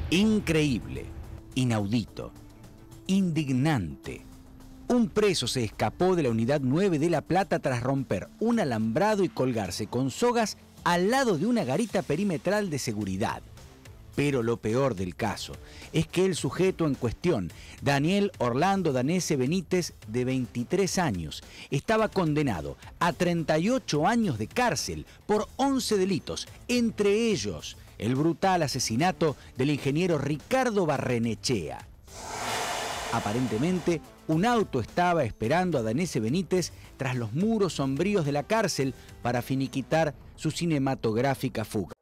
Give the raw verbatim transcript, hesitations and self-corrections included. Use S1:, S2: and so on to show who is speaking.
S1: Increíble, inaudito, indignante. Un preso se escapó de la Unidad nueve de La Plata tras romper un alambrado y colgarse con sogas al lado de una garita perimetral de seguridad. Pero lo peor del caso es que el sujeto en cuestión, Daniel Orlando Danese Benítez, de veintitrés años, estaba condenado a treinta y ocho años de cárcel por once delitos, entre ellos el brutal asesinato del ingeniero Ricardo Barrenechea. Aparentemente, un auto estaba esperando a Danese Benítez tras los muros sombríos de la cárcel para finiquitar su cinematográfica fuga.